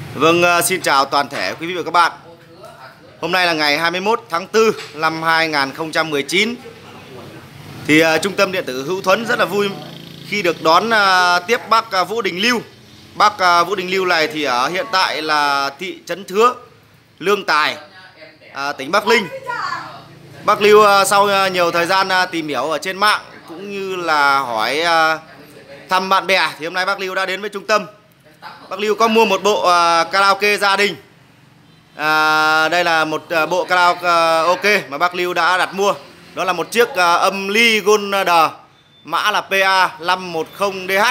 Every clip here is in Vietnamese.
Vâng, xin chào toàn thể quý vị và các bạn. Hôm nay là ngày 21 tháng 4 năm 2019. Thì Trung tâm Điện tử Hữu Thuấn rất là vui khi được đón tiếp bác Vũ Đình Lưu. Bác Vũ Đình Lưu này thì ở hiện tại là thị trấn Thứa, Lương Tài, tỉnh Bắc Ninh. Bác Lưu sau nhiều thời gian tìm hiểu ở trên mạng cũng như là hỏi thăm bạn bè thì hôm nay bác Lưu đã đến với trung tâm. Bác Lưu có mua một bộ karaoke gia đình. Đây là một bộ karaoke mà bác Lưu đã đặt mua. Đó là một chiếc âm ly Golder, mã là PA510DH.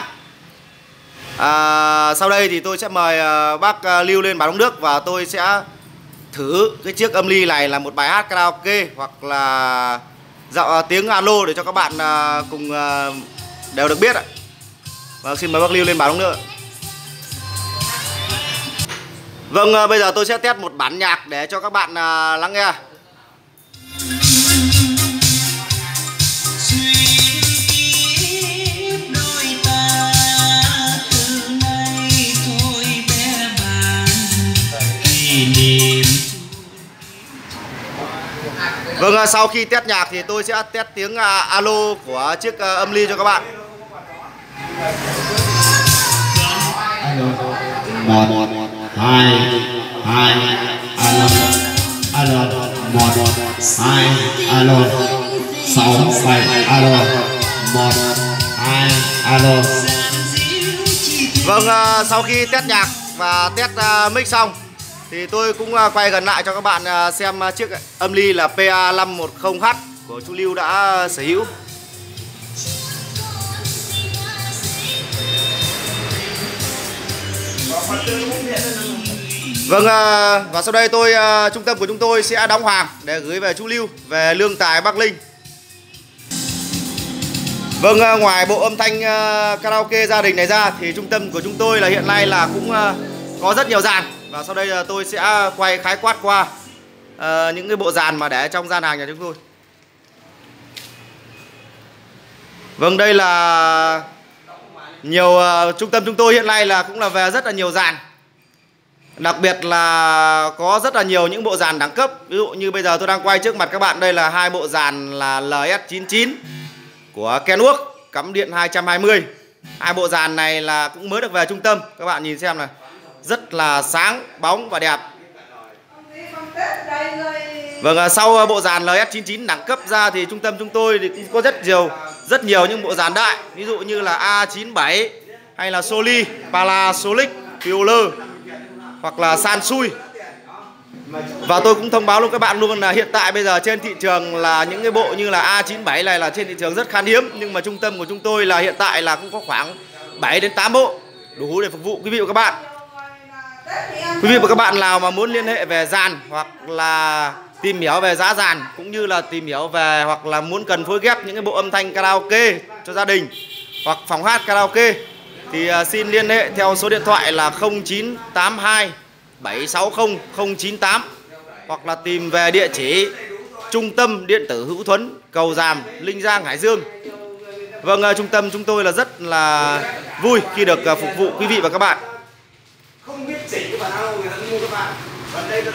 Sau đây thì tôi sẽ mời bác Lưu lên bàn uống nước và tôi sẽ thử cái chiếc âm ly này là một bài hát karaoke hoặc là tiếng alo để cho các bạn cùng đều được biết ạ. Và xin mời bác Lưu lên bàn uống nước. Vâng, bây giờ tôi sẽ test một bản nhạc để cho các bạn lắng nghe. Vâng, sau khi test nhạc thì tôi sẽ test tiếng alo của chiếc âm ly cho các bạn. Một, hai, alo, một, hai, alo, 6, 7, alo, 1, 2, alo. Vâng, sau khi test nhạc và test mic xong thì tôi cũng quay gần lại cho các bạn xem chiếc âm ly là PA510H của chú Lưu đã sở hữu. Vâng, và sau đây trung tâm của chúng tôi sẽ đóng hàng để gửi về chú Lưu về Lương Tài, Bắc Ninh. Vâng, ngoài bộ âm thanh karaoke gia đình này ra thì trung tâm của chúng tôi là hiện nay là cũng có rất nhiều dàn. Và sau đây tôi sẽ quay khái quát qua những cái bộ dàn mà để trong gian hàng nhà chúng tôi. Vâng, đây là nhiều trung tâm chúng tôi hiện nay là cũng là về rất là nhiều dàn. Đặc biệt là có rất là nhiều những bộ dàn đẳng cấp. Ví dụ như bây giờ tôi đang quay trước mặt các bạn, đây là hai bộ dàn là LS99 của Kenworth cắm điện 220. Hai bộ dàn này là cũng mới được về trung tâm. Các bạn nhìn xem này, rất là sáng, bóng và đẹp. Vâng, sau bộ dàn LS99 đẳng cấp ra thì trung tâm chúng tôi thì cũng có rất nhiều những bộ dàn đại. Ví dụ như là A97 hay là Soli, Palasolic, Violer hoặc là Sansui. Và tôi cũng thông báo luôn các bạn luôn là hiện tại bây giờ trên thị trường là những cái bộ như là A97 này là trên thị trường rất khan hiếm. Nhưng mà trung tâm của chúng tôi là hiện tại là cũng có khoảng 7 đến 8 bộ đủ để phục vụ quý vị và các bạn. Quý vị và các bạn nào mà muốn liên hệ về dàn hoặc là tìm hiểu về giá dàn cũng như là tìm hiểu về hoặc là muốn cần phối ghép những cái bộ âm thanh karaoke cho gia đình hoặc phòng hát karaoke thì xin liên hệ theo số điện thoại là 0982 760 098 hoặc là tìm về địa chỉ Trung tâm Điện tử Hữu Thuấn, Cầu Giàm, Linh Giang, Hải Dương. Vâng, trung tâm chúng tôi là rất là vui khi được phục vụ quý vị và các bạn. Không biết chỉ cái bản alo người ta mua các bạn. Còn đây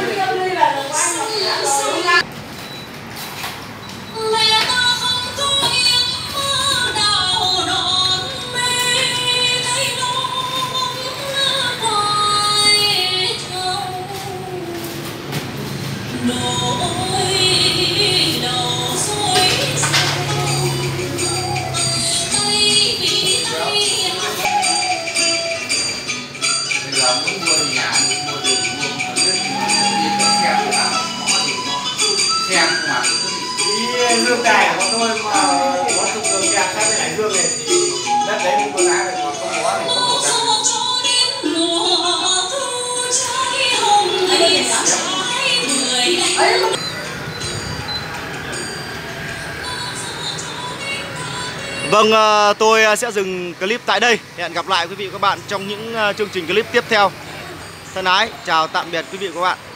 Lương Tài của tôi mà có trục đường kẹt sang bên Hải Dương này thì đất đấy cũng có giá này, còn không có thì không có giá. Vâng, tôi sẽ dừng clip tại đây. Hẹn gặp lại quý vị và các bạn trong những chương trình clip tiếp theo. Thân ái, chào tạm biệt quý vị và các bạn.